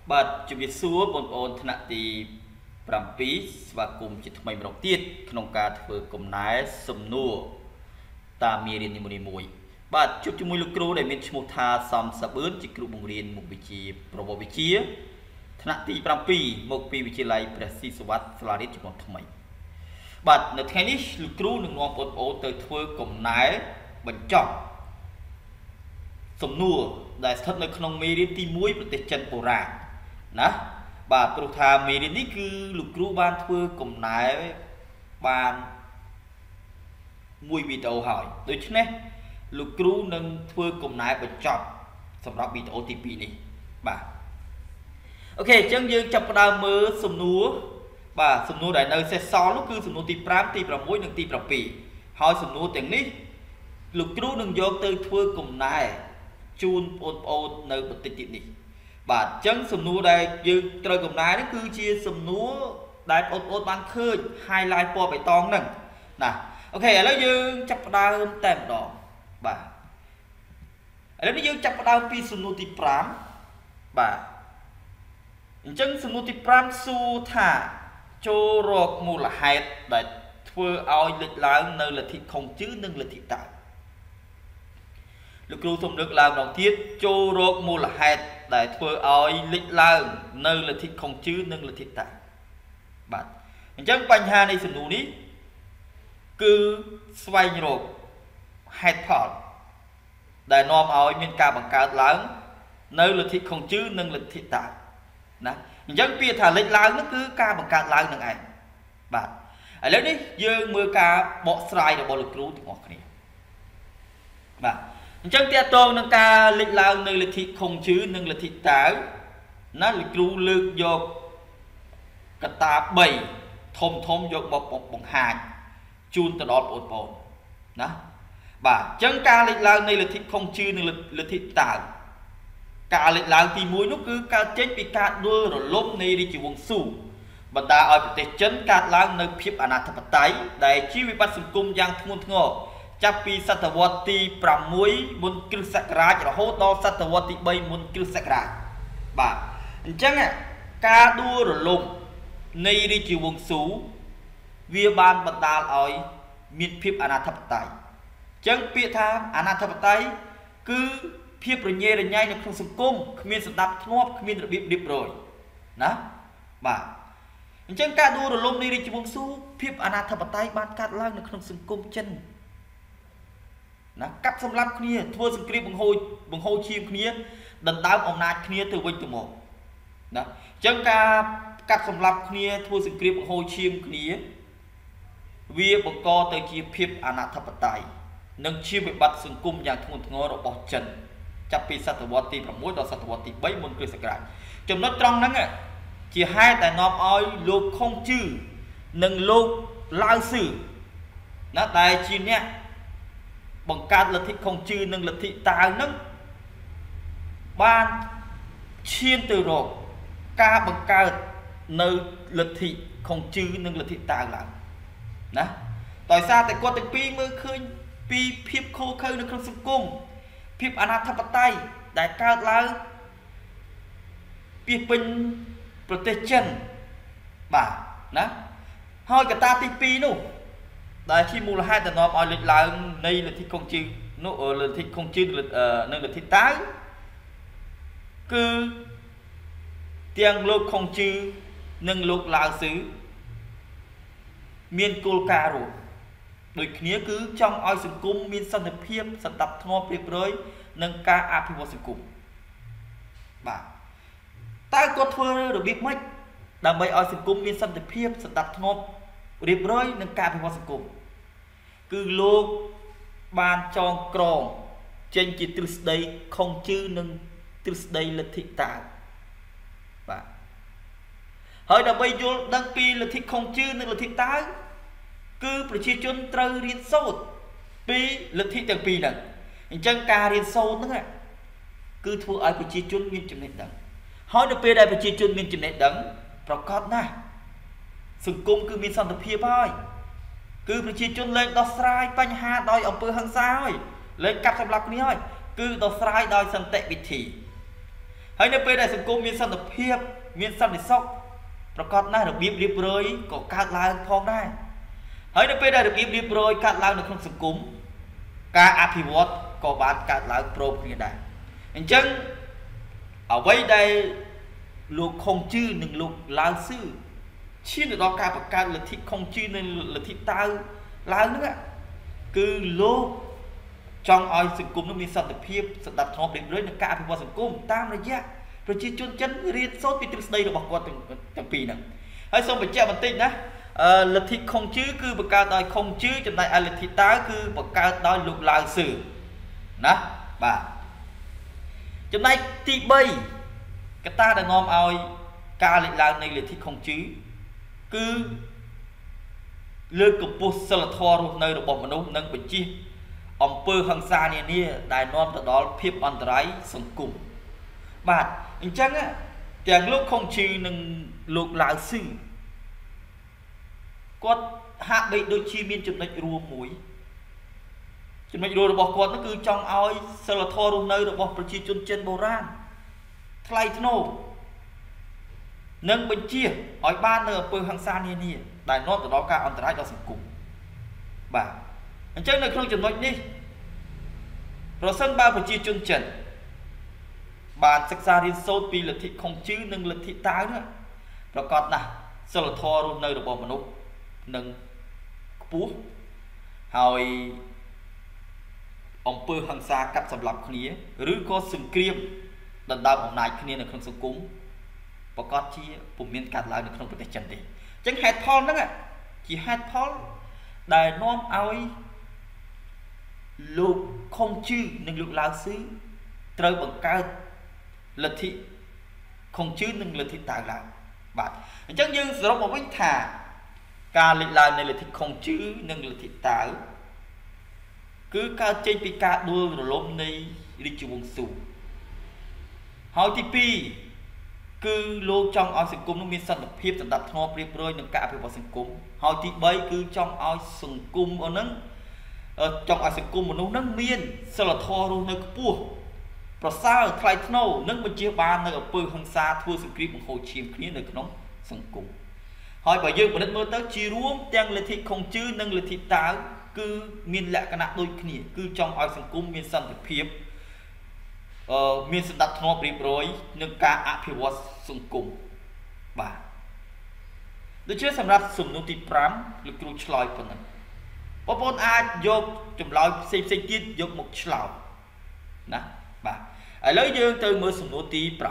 Bà chụp việc xua bọn ôn thân thì Pram Pí và cùng chỉ thay một tiết không cả thừa cùng nái sum nua ta mi riêng như mùi bà chụp cho mùi lục cru để mình một tha xóm sập bướn chỉ cru bùng riêng một vị trí provo vị trí thân thì Pram Pí một vị trí lại precis wat selarit cho một thay bàនៅថ្ងៃនេះលោកគ្រូនឹងនាំបងប្អូនទៅធ្វើកំណែបញ្ចប់សំណួរដែលស្ថិតនៅក្នុងមេរៀនទី1ប្រទេសចិនបុរាណណាបាទព្រោះថាមេរៀននេះគឺលោកគ្រូបានធ្វើកំណែបានមួយវីដេអូហើយដូច្នេះលោកគ្រូនឹងធ្វើកំណែបញ្ចប់សម្រាប់វីដេអូទី2នេះបាទអូខេអញ្ចឹងយើងចាប់ផ្ដើមមើលសំណួរបាទសំណួរដែលនៅសេសសល់នោះគឺសំណួរទី5ទី6និងទី7ហើយសំណួរទាំងនេះលោកគ្រូនឹងយកទៅធ្វើកំណែជូនបងប្អូននៅបន្តិចទៀតនេះបាទអញ្ចឹងសំណួរដែលយើងត្រូវកំណែនេះគឺជាសំណួរដែលបងប្អូនបានឃើញ highlight ពណ៌បៃតងហ្នឹងណាអូខេឥឡូវយើងចាប់ផ្ដើមតែម្ដងបាទឥឡូវនេះយើងចាប់ផ្ដើមពីសំណួរទី5បាទអញ្ចឹងសំណួរទី5សួរថាចូលរកមូលហេតុដែលធ្វើឲ្យលេចឡើងនៅលទ្ធិខុងជឺនិងលទ្ធិតើលោកគ្រូសូមលើកឡើងម្ដងទៀតចូលរកមូលហេតុដែលធ្វើឲ្យលេចឡើងនៅលទ្ធិខុងជឺនិងលទ្ធិតើបាទអញ្ចឹងបញ្ហានៃសំណួរនេះគឺស្វែងរកហេតុផលដែលនាំឲ្យមានការបង្កើតឡើងនៅលទ្ធិខុងជឺនិងលទ្ធិតើណាអញ្ចឹងពាក្យថាលេចឡើងនោះគឺការបង្កើតឡើងនឹងឯងបាទឥឡូវនេះយើងមើលការបកស្រាយរបស់លោកគ្រូទាំងអស់គ្នាបាទអញ្ចឹងតើតងនឹងការលេចឡើងនៅលទ្ធិខុងជឺនិងលទ្ធិតើណាលោកគ្រូលើកយកកត្តា3ធំយកមកបង្ហាញជូនទៅដល់បងប្អូនណាបាទអញ្ចឹងការលេចឡើងនៃលទ្ធិខុងជឺនិងលទ្ធិតើការលេចឡើងទី1នោះគឺការចេញពីការដួលរលំនៃរាជវង្សស៊ូបណ្ដាឲ្យប្រទេសចិនកើតឡើងនៅភាពអនាធិបតេយ្យដែលជាវិបត្តិសង្គមយ៉ាងធ្ងន់ធ្ងរចាប់ពីសតវត្សទី6មុនគ្រិស្តសករាជរហូតដល់សតវត្សទី3មុនគ្រិស្តសករាជបាទអញ្ចឹងការដួលរលំនៃរាជវង្សស៊ូវាបានបណ្ដាលឲ្យមានភាពអនាធិបតេយ្យអញ្ចឹងពាក្យថាអនាធិបតេយ្យគឺភាពរញ៉េរញ៉ៃនៅក្នុងសង្គមគ្មានសណ្ដាប់ធ្នាប់គ្មានរបៀបរៀបរយណាបាទអញ្ចឹងការដួលរលំនៃរាជវង្សស៊ូភាពអនាធិបតេយ្យបានកាត់ឡើងនៅក្នុងសង្គមចិនណាកាប់សម្លាប់គ្នាធ្វើសង្គ្រាមបង្ហូរឈាមគ្នាដណ្ដើមអំណាចគ្នាទៅវិញទៅមកណាអញ្ចឹងការកាប់សម្លាប់គ្នាធ្វើសង្គ្រាមបង្ហូរឈាមគ្នាវាបង្កទៅជាភាពអនាធិបតេយ្យនិងជាវិបត្តិសង្គមយ៉ាងធ្ងន់ធ្ងររបស់ចិនចាប់ពីសតវត្សទី6ដល់សតវត្សទី3មុនគ្រិស្តសករាជចំណុចត្រង់ហ្នឹងជាហេតុដែលនាំឲ្យលោកខុងជឺនិងលោកឡាវស៊ឺណាដែលជាអ្នកបង្កើតលទ្ធិខុងជឺនិងលទ្ធិតើហ្នឹងបានឈានទៅរកការបង្កើតនៅលទ្ធិខុងជឺនិងលទ្ធិតើឡើងណាដោយសារតែគាត់ទាំងពីរមើលឃើញពីភាពខូខើនៅក្នុងសង្គមភាពអនាធិបតេយ្យដែលកើតឡើងពីពេញប្រទេសចិនបាទណាហើយកត្តាទី2នោះដែលជាមូលហេតុដែលនាំឲ្យលេចឡើងនៃលទ្ធិខុងជឺនោះលទ្ធិខុងជឺនិងលទ្ធិតើគឺទាំងលោកខុងជឺនិងលោកឡាវស៊ឺមានគោលការណ៍រួមដូចគ្នាគឺចង់ឲ្យសង្គមមានសន្តិភាពសណ្ដាប់ធ្នាប់រៀបរយនិងការអភិវឌ្ឍសង្គមបាទតើគាត់ធ្វើរបៀបម៉េចដើម្បីឲ្យសង្គមមានសន្តិភាពសណ្ដាប់ធ្នាប់រៀបរយនិងការអភិវឌ្ឍសង្គមគឺលោកបានចងក្រងចេញជាទ្រឹស្ដីខុងជឺនិងទ្រឹស្ដីលទ្ធិតើបាទហើយដើម្បីយល់ដឹងពីលទ្ធិខុងជឺនិងលទ្ធិតើគឺប្រជាជនត្រូវរៀនសូត្រពីលទ្ធិទាំងពីរហ្នឹងអញ្ចឹងការរៀនសូត្រហ្នឹងគឺធ្វើឲ្យប្រជាជនមានចំណេះដឹងហើយនៅពេលដែលប្រជាជនមានចំណេះដឹងប្រកបណាស់សង្គមគឺមានសន្តិភាពហើយគឺប្រជាជនលែងដោះស្រាយបញ្ហាដោយអំពើហិង្សាហើយលែងកាប់សម្លាប់គ្នាហើយគឺដោះស្រាយដោយសន្តិវិធីអហើយនៅពេលដែលសង្គមមានសន្តិភាពមានសន្តិសុខប្រកបណាស់របៀបរៀបរយក៏កើតឡើងផងដែរហើយនៅពេលដែលរបៀបរៀបរយកើតឡើងនៅក្នុងសង្គមការអភិវឌ្ឍក៏បានកើតឡើងព្រមគ្នាដែរអញ្ចឹងអ្វីដែលលោកខុងជឺនិងលោកឡាវស៊ឺឈានទៅដល់ការបង្កើតលទ្ធិខុងជឺនិងលទ្ធិតាវឡើងហ្នឹងគឺលោកចង់ឲ្យសង្គមនោះមានសន្តិភាពសណ្ដាប់ធ្នាប់រៀបរយនិងការអភិវឌ្ឍសង្គមតាមរយៈប្រជាជនចិនរៀនសូត្រពីទ្រឹស្ដីរបស់គាត់ទាំងពីរហ្នឹងហើយសូមបញ្ជាក់បន្តិចណាលទ្ធិខុងជឺគឺបង្កើតដោយខុងជឺចំណែកឯលទ្ធិតាវគឺបង្កើតដោយលោកឡាវស៊ឺណាបាទចំណែកទី3កត្តាដែលនាំឲ្យការលេចឡើងនៃលទ្ធិខុងជឺគឺលើកកម្ពស់សិលធម៌រស់នៅរបស់មនុស្សនិងបញ្ជិះអំពើហិង្សានានាដែលនាំទៅដល់ភាពអន្តរាយសង្គមបាទអញ្ចឹងទាំងលោកខុងជឺនិងលោកឡាវស៊ឺគាត់ហាក់បីដូចជាមានចំណុចរួមមួយចំណុចរួមរបស់គាត់នោះគឺចង់ឲ្យសិលធម៌រស់នៅរបស់ប្រជាជនចិនបុរាណថ្លៃថ្នូរនិងបញ្ជាឲ្យបាននៅអំពើហិង្សានានាដែលនាំទៅដល់ការអន្តរាយដល់សង្គមបាទអញ្ចឹងនៅក្នុងចំណុចនេះប្រសិនបើប្រជាជនចិនបានសិក្សារៀនសូត្រពីលទ្ធិខុងជឺនិងលទ្ធិតាវនោះប្រកបណាស់សិលធម៌រស់នៅរបស់មនុស្សនឹងខ្ពស់ហើយអំពើហិង្សាកាប់សម្លាប់គ្នាឬក៏សង្គ្រាមដណ្ដើមអំណាចគ្នានៅក្នុងសង្គមប្រកាសជាពុំមានកើតឡើងនៅក្នុងប្រទេសចិនទេអញ្ចឹងហេតុផលហ្នឹងជាហេតុផលដែលនាំឲ្យលោកខុងជឺនិងលោកឡាវស៊ឺត្រូវបង្កើតលទ្ធិខុងជឺនិងលទ្ធិតាវឡើងបាទអញ្ចឹងយើងសរុបមកវិញថាការលេចឡើងនៃលទ្ធិខុងជឺនិងលទ្ធិតាវគឺកើតចេញពីការដួលរលំនៃរាជវង្សស៊ូហើយទី2គឺលោកចង់ឲ្យសង្គមនោះមានសន្តិភាពសណ្ដាប់ធ្នាប់រៀបរយនិងការអភិវឌ្ឍសង្គមហើយទី3គឺចង់ឲ្យសង្គមហ្នឹងចង់ឲ្យសង្គមមនុស្សហ្នឹងមានសិលធម៌រស់នៅខ្ពស់ប្រសើរថ្លៃថ្នូរនិងបញ្ជាបាននៅអំពើហិង្សាធ្វើសង្គ្រាមបង្ហូរឈាមគ្នានៅក្នុងសង្គមហើយបើយើងពិនិត្យមើលទៅជារួមទាំងលទ្ធិខុងជឺនិងលទ្ធិតាវគឺមានលក្ខណៈដូចគ្នាគឺចង់ឲ្យសង្គមមានសន្តិភាពមានសណ្ដាប់ធ្នាប់រៀបរយនិងការអភិវឌ្ឍសង្គមបាទដូច្នេះសម្រាប់សំណួរទី5លោកគ្រូឆ្លើយប៉ុណ្ណឹងបងប្អូនអាចយកចម្លើយផ្សេងទៀតយកមកឆ្លើយណាបាទឥឡូវយើងទៅមើលសំណួរទី6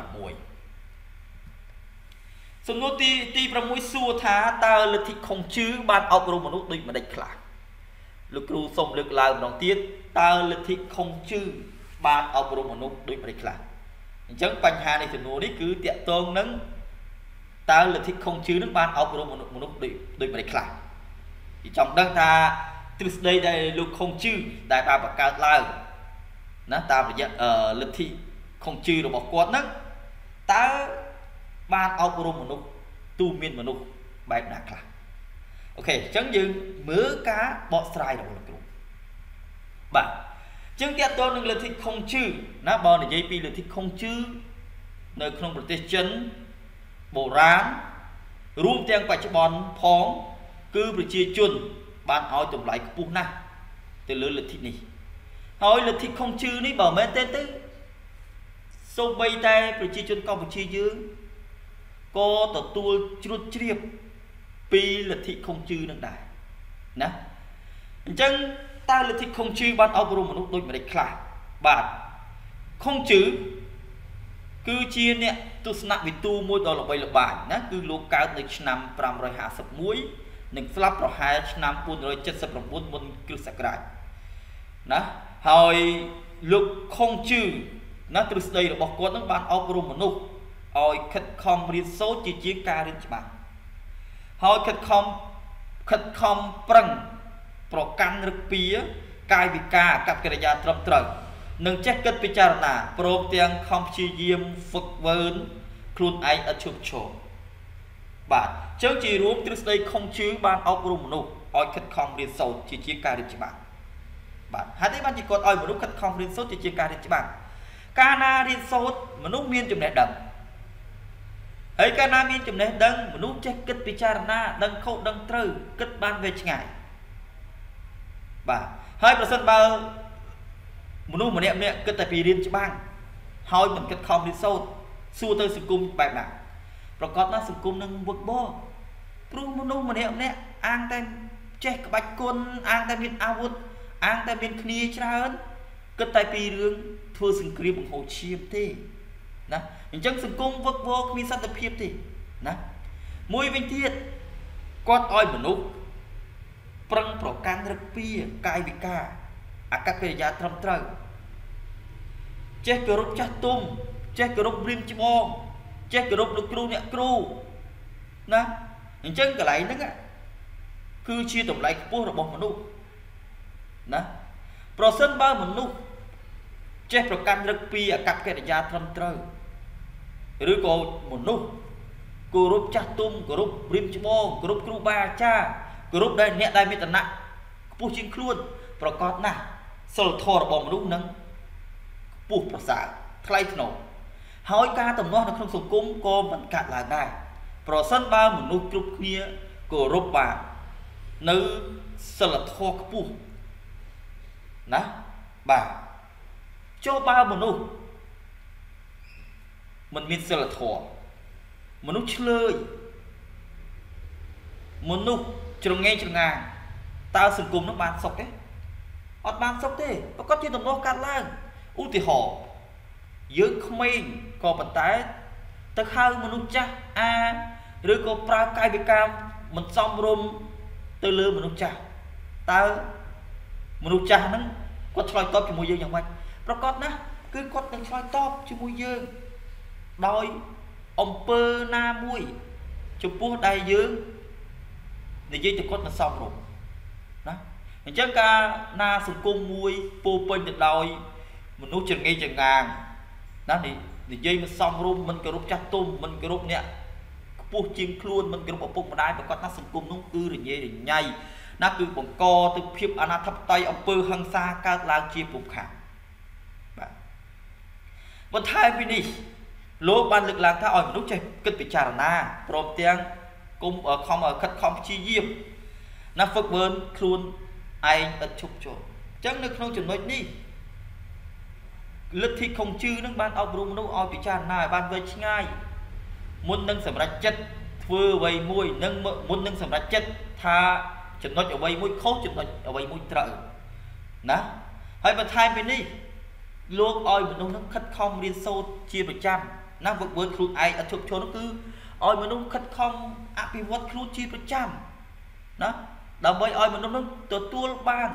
សំណួរទី6សួរថាតើលទ្ធិខុងជឺបានអប់រំមនុស្សដូចម្ដេចខ្លះលោកគ្រូសូមលើកឡើងម្ដងទៀតតើលទ្ធិខុងជឺបានអប់រំមនុស្សដូចម្ដេចខ្លះអញ្ចឹងបញ្ហានៃសំណួរនេះគឺតាក់ទងនឹងតើលទ្ធិខុងជឺនឹងបានអប់រំមនុស្សដូចម្ដេចខ្លះពីចង់ដឹងថាទ្រឹស្ដីដែលលោកខុងជឺដែលបានបង្កើតឡើងណាតាមរយៈលទ្ធិខុងជឺរបស់គាត់ហ្នឹងតើបានអប់រំមនុស្សទូមានមនុស្សបែបណាខ្លះអូខេអញ្ចឹងយើងមើលការបកស្រាយរបស់លោកគ្រូបាទអញ្ចឹងទាក់ទងនឹងលទ្ធិខុងជឺណាបើនិយាយពីលទ្ធិខុងជឺនៅក្នុងប្រទេសចិនបុរាណរួមទាំងបច្ចុប្បន្នផងគឺប្រជាជនបានឲ្យតម្លៃខ្ពស់ណាស់ទៅលើលទ្ធិនេះហើយលទ្ធិខុងជឺនេះបើមែនទេទៅសូម្បីតែប្រជាជនកម្ពុជាយើងក៏ទទួលជ្រួតជ្រាបពីលទ្ធិខុងជឺនឹងដែរណាអញ្ចឹងតើលទ្ធិខុងជឺបានអប់រំមនុស្សដូចម្ដេចខ្លះបាទខុងជឺគឺជាអ្នកទស្សនវិទូមួយដ៏ល្បីល្បាញណាគឺលោកកើតនៅឆ្នាំ551និងស្លាប់ប្រហែលឆ្នាំ479មុនគ្រិស្តសករាជណាហើយលោកខុងជឺណាទ្រឹស្ដីរបស់គាត់នឹងបានអប់រំមនុស្សឲ្យខិតខំរៀនសូត្រជាការរៀនច្បាស់ហើយខិតខំប្រឹងប្រកាន់រឹកពីកាយវិការកប្បកិរិយាត្រឹមត្រូវនិងចេះគិតពិចារណាព្រមទាំងខំព្យាយាមហ្វឹកហ្វឺនខ្លួនឯងឥតឈប់ឈរបាទអញ្ចឹងជារួមទ្រឹស្ដីខុងជឺបានអប់រំមនុស្សឲ្យខិតខំរៀនសូត្រជាការរៀនច្បាស់បាទហេតុអីបានជាគាត់ឲ្យមនុស្សខិតខំរៀនសូត្រជាការរៀនច្បាស់ ca na riêng sốt mà nút miên chùm này đằng ấy ca na miên chùm này đằng mà nút chết kết picharana đằng khâu đằng trừ kết ban về ngày bà hai percent bao một nút mà nẹm nẹm kết tại vì riêng cho bang hỏi mình kết không riêng sốt xua tới sự cung bài bạc rồi có nó sự cung nâng vượt bó rồi một nút mà nẹm nẹm an tên chết bạch côn an tên viên áo vụt an tên viên khnia cha hơn kết tại vì riêng thua sừng kia bằng hồ chiêm thế nè chẳng sừng cung vượt vô vì sao tập hiệp thì nè mùi vinh thiết quát oi một nút prăng pro can rất pia cai bị ca các cái giá thầm trời chết cái rốt chát tung chết cái rốt rim chim on chết cái rốt được kêu nhẹ kêu nè những chân cái này nữa cứ chia tổng lại của một một nút nè percent bao một nút chết pro can rất pia các cái giá thầm trời rồi còn một nút cô rốt chát tung cô rốt rim chim on cô rốt kêu ba cha cô rốt đây nhẹ đây mới tận nặng của chim luôn pro con nè sờ thò bom lúc nâng buộcประสาท thay thổ hỏi ca tầm nó không sùng cung cô vẫn cạn là đây pro sân ba một nút chụp kia của rốt bà nữ sờ thò buộc nè bà cho ba một nút mình biết sờ thò một nút chơi một nút trường nghe trường ngàn tao sùng cung nó bán sọc ấy ọt ban sốc thế có chuyện tầm nó cắt lang u thì họ dưới không mình có vận tải ta khai mà nút cha rồi có pra cai bị cam mình xong rồi từ lừa mà nút cha ta mà nút cha nó có xoay top cho mùi dươngอย่างไรประกอบนะcứ có đang xoay top cho mùi dương đôi ông pơ na mùi chụp bút đại dương để dưới cho có nó xong rồi đó chắc ca na sùng cung mùi pô pênh được đôi mình nuốt chừng ngay chừng ngàn đó thì dây mình xong rồi mình cái rút chặt tôm mình cái rút nè buộc chim luôn mình cái rút bụng mà đai mà con na sùng cung nó cứ rồi nhây để nhây nó cứ bằng co từ phim anh thắp tay ông pơ hăng xa ca lang chia bụng khả một hai bên đi lúa ban lực lang tha ỏi mình nuốt chơi kết bị trà na prom tiếng cung ở không ở khất không chi diêm nó phật bơn luôn anh ất chụp cho chẳng được không chừng nói đi lực thì không chư nước ban ao brum nó ao bị tràn này ban với ngay muốn nâng sầm rạch chất vừa vây môi nâng muốn nâng sầm rạch chất tha chừng nói ở vây môi khốt chừng nói ở vây môi trợ đó hay mà thay bên đi luôn oi mình nó khất không liên sâu chia 100 nó vượt vượt luôn ai ất chụp cho nó cứ oi mình nó khất không áp bị vượt luôn chia 100 đó đào bơi oi mình nó tua ban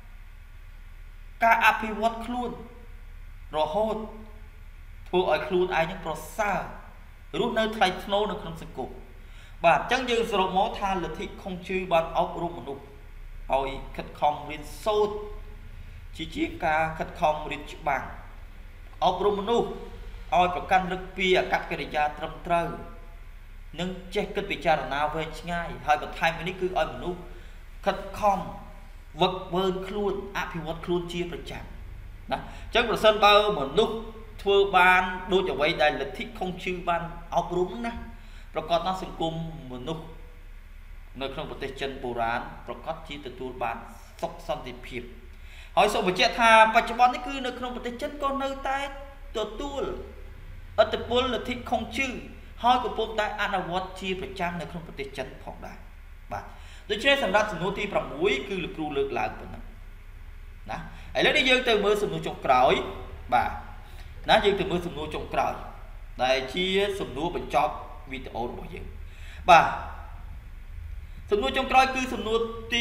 ca áp bị vượt luôn rồi hôn thua oi luôn ai những prosa rút nơi thay snow nó không sực cục và chẳng dừng sự mó tha lực thị không chư ban ốc rung một nụ oi khất không liên sâu chỉ ca khất không liên chữ bằng ốc rung một nụ oiប្រកាន់រឹកពីអកប្បកិរិយាត្រឹមត្រូវនឹងចេះគិតពិចារណាវែងឆ្ងាយហើយបន្ថែមពីនេះគឺឲ្យមនុស្សខិតខំវឹកវើខ្លួនអភិវឌ្ឍខ្លួនជាប្រចាំណាអញ្ចឹងប្រសិនបើមនុស្សធ្វើបានដូចអ្វីដែលលទ្ធិខុងជឿបានអប់រំណាប្រកបតាមសង្គមមនុស្សនៅក្នុងប្រទេសចិនបុរាណប្រកបជាទទួលបានសុខសន្តិភាពហើយសូមបញ្ជាក់ថាបច្ចុប្បន្ននេះគឺនៅក្នុងប្រទេសចិនក៏នៅតែទទួលអត្តពលលទ្ធិខុងជឿហើយកំពុងតែអនុវត្តជាប្រចាំនៅក្នុងប្រទេសចិនផងដែរបាទដូច្នេះសម្រាប់សំណួរទី6គឺលោកគ្រូលើកឡើងប៉ុណ្ណឹងណាឥឡូវនេះយើងទៅមើលសំណួរចុងក្រោយបាទណាយើងទៅមើលសំណួរចុងក្រោយដែលជាសំណួរបញ្ចប់វីដេអូរបស់យើងបាទសំណួរចុងក្រោយគឺសំណួរទី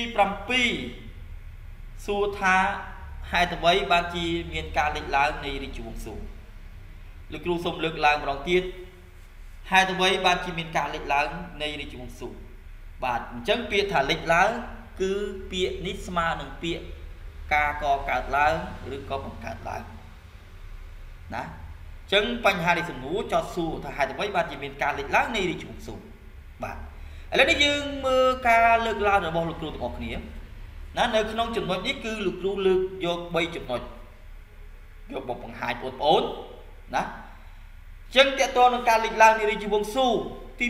7សួរថាហេតុអ្វីបានជាមានការលេចឡើងនៃរាជវង្សស៊ូលោកគ្រូសូមលើកឡើងម្ដងទៀតហេតុអ្វីបានជាមានការលេចឡើងនៃរាជវង្សស៊ូបាទអញ្ចឹងពាក្យថាលេចឡើងគឺពាក្យនេះស្មើនឹងពាក្យការកកើតឡើងឬក៏បង្កើតឡើងណាអញ្ចឹងបញ្ហានៃសំណួរចោទសួរថាហេតុអ្វីបានជាមានការលេចឡើងនៃរាជវង្សស៊ូបាទឥឡូវនេះយើងមើលការលើកឡើងរបស់លោកគ្រូទាំងអស់គ្នាណានៅក្នុងចំណុចនេះគឺលោកគ្រូលើកយក3ចំណុចយកមកបង្ហាញបងប្អូនណាចឹងតើតើនឹងការលេចឡើងនៃរាជវង្សស៊ូទី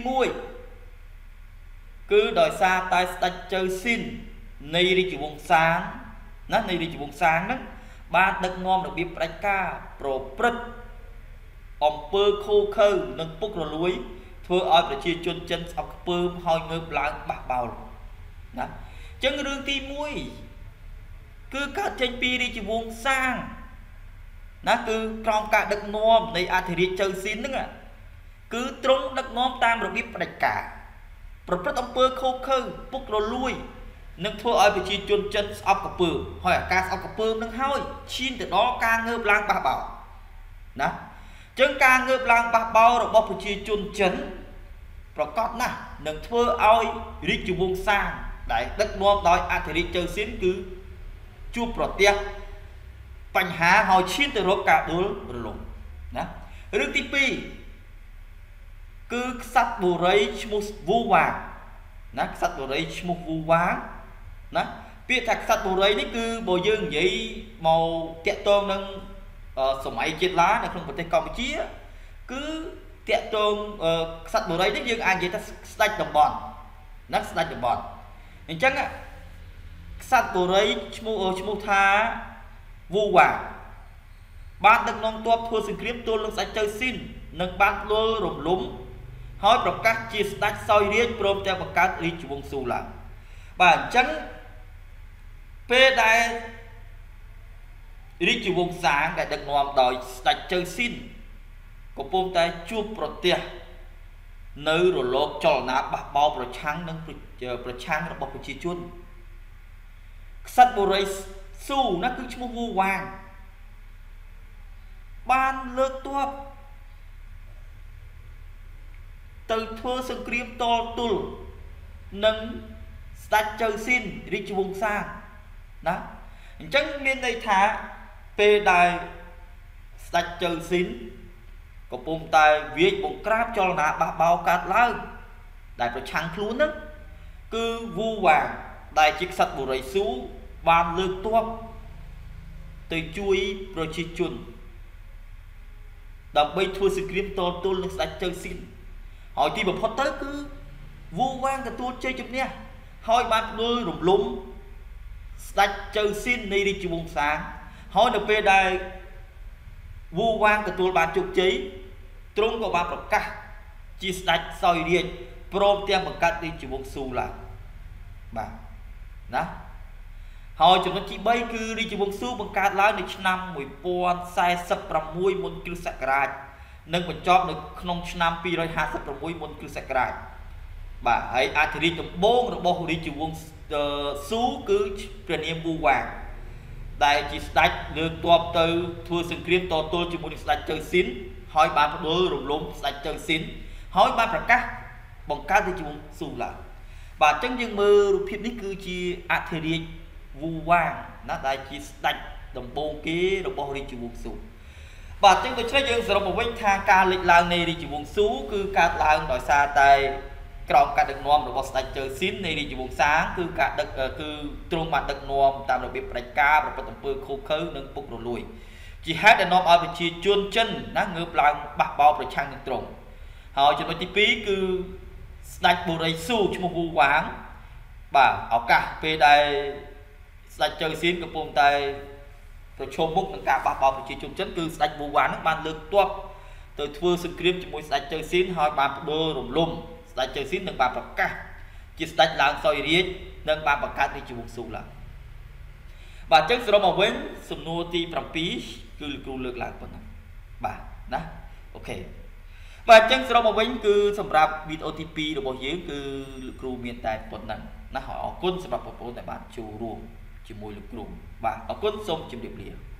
1គឺដោយសារតែស្ដេចជើស៊ីននៃរាជវង្សសាងណានៃរាជវង្សសាងហ្នឹងបានដឹកនាំរបៀបផ្ដាច់ការប្រព្រឹត្តអំពើខូខើនិងពុករលួយធ្វើឲ្យប្រជាជនចិនស្អប់ខ្ពើមហើយងើបឡើងបះបោរណាចឹងរឿងទី1គឺកើតចេញពីរាជវង្សសាងណាគឺក្រោមការដឹកនាំនៃអធិរាជជើស៊ីនហ្នឹងគឺទ្រង់ដឹកនាំតាមរបៀបផ្ដាច់ការប្រព្រឹត្តអំពើខូខើពុករលួយនឹងធ្វើឲ្យប្រជាជនចិនស្អប់ក្រពើមហើយអាការស្អប់ក្រពើមនឹងហើយឈានទៅដល់ការងើបឡើងបះបោរណាចឹងការងើបឡើងបះបោររបស់ប្រជាជនចិនប្រកបណាស់នឹងធ្វើឲ្យរាជវង្សសាងដែលដឹកនាំដោយអធិរាជជើស៊ីនគឺជួបប្រទះបញ្ហាហើយឈានទៅរកការដួលរលំណារឿងទី2គឺក្សត្របុរីឈ្មោះវូវ៉ាណាក្សត្របុរីឈ្មោះវូវ៉ាណាពាក្យថាក្សត្របុរីនេះគឺបើយើងនិយាយមកតាក់ទងនឹងសម័យជាតិឡានៅក្នុងប្រទេសកម្ពុជាគឺតាក់ទងក្សត្របុរីនេះយើងអាចនិយាយថាស្ដេចតំបន់ណាស្ដេចតំបន់អញ្ចឹងក្សត្របុរីឈ្មោះថាវូវ៉ាបានដឹកនាំទ័ពធ្វើសង្គ្រាមទល់នឹងស្ដេចជើស៊ីននិងបានដួលរំលំហើយប្រកាសជាស្ដេចសោយរាជ្យព្រមទាំងបង្កើតរាជវង្សស៊ូឡើងបាទអញ្ចឹងពេលដែលរាជវង្សសាងដែលដឹកនាំដោយស្ដេចជើស៊ីនកំពុងតែជួបប្រទះនៅរលកចលនាបះបោរប្រឆាំងនឹងប្រឆាំងរបស់ប្រជាជនក្សត្របុរីស៊ូណាគឺឈ្មោះវូវ៉ាបានលើកទ័ពទៅធ្វើសង្គ្រាមតល់ទល់នឹងស្ដេចជើស៊ីនរាជវង្សសាងណាអញ្ចឹងមានន័យថាពេលដែលស្ដេចជើស៊ីនកំពុងតែវាយបង្ក្រាបចលនាបះបោរកើតឡើងដែលប្រឆាំងខ្លួនហ្នឹងគឺវូវ៉ាដែលជាក្សត្របុរីស៊ូបានលើកទ័ពទៅជួយប្រជាជនដើម្បីធ្វើសង្គ្រាមតល់ទល់នឹងស្ដេចជើស៊ីនហើយទីបំផុតទៅគឺវូវ៉ាទទួលជ័យជំនះហើយបានដួលរំលំស្ដេចជើស៊ីននៃរាជវង្សសាងហើយនៅពេលដែលវូវ៉ាទទួលបានជោគជ័យទ្រង់ក៏បានប្រកាសជាស្ដេចសោយរាជ្យព្រមទាំងបង្កើតរាជវង្សស៊ូឡើងបាទណាហើយចំណុចទី3គឺរាជវង្សស៊ូបង្កើតឡើងនៅឆ្នាំ1046មុនគ្រិស្តសករាជនិងបញ្ចប់នៅក្នុងឆ្នាំ256មុនគ្រិស្តសករាជបាទហើយអធិរាជដំបូងរបស់រាជវង្សស៊ូគឺព្រះនាមវូវ៉ាដែលជាស្ដេចលើកទ័ពទៅធ្វើសង្គ្រាមតទល់ជាមួយនឹងស្ដេចជើស៊ីនហើយបានផ្ដួលរំលំស្ដេចជើស៊ីនហើយបានប្រកាសបង្កើតរាជវង្សស៊ូឡើងបាទអញ្ចឹងយើងមើលរូបភាពនេះគឺជាអធិរាជវូវ៉ាណាដែលជាស្ដេចដំបូងគេរបស់រាជវង្សស៊ូបាទអញ្ចឹងដូច្នេះយើងសរុបមកវិញថាការលេចឡើងនៃរាជវង្សស៊ូគឺកើតឡើងដោយសារតែក្រោមការដឹកនាំរបស់ស្ដេចជើស៊ីននៃរាជវង្សសាងគឺការដឹកគឺទ្រង់បានដឹកនាំតាមរបៀបផ្ដាច់ការប្រព្រឹត្តអំពើខុសខើនិងពុករលួយជាហេតុដែលនាំឲ្យប្រជាជនចិនណាងើបឡើងបះបោរប្រឆាំងនឹងទ្រង់ហើយចំណុចទី2គឺស្ដេចបុរីស៊ូឈ្មោះវូវ៉ាងបាទឱកាសពេលដែលស្ដេចជើស៊ីនកំពុងតែប្រឈមមុខនឹងការបះបោរប្រជាជនចិនគឺស្ដេចវូវ៉ានឹងបានលើកទ័ពទៅធ្វើសង្គ្រាមជាមួយស្ដេចជើស៊ីនហើយបានផ្ដួលរំលំស្ដេចជើស៊ីននឹងបានប្រកាសជាស្ដេចឡើងសោយរាជ្យនិងបានបង្កើតរាជវង្សស៊ូឡើងបាទអញ្ចឹងសរុបមកវិញសំណួរទី7គឺលោកគ្រូលើកឡើងប៉ុណ្ណឹងបាទណាអូខេបាទអញ្ចឹងសរុបមកវិញគឺសម្រាប់វីដេអូទី2របស់យើងគឺលោកគ្រូមានតែប៉ុណ្ណឹងណាហើយអរគុណសម្រាប់បងប្អូនដែលបានចូលរួមជាមួយលោកគ្រូបាទអរគុណសូមជម្រាបលា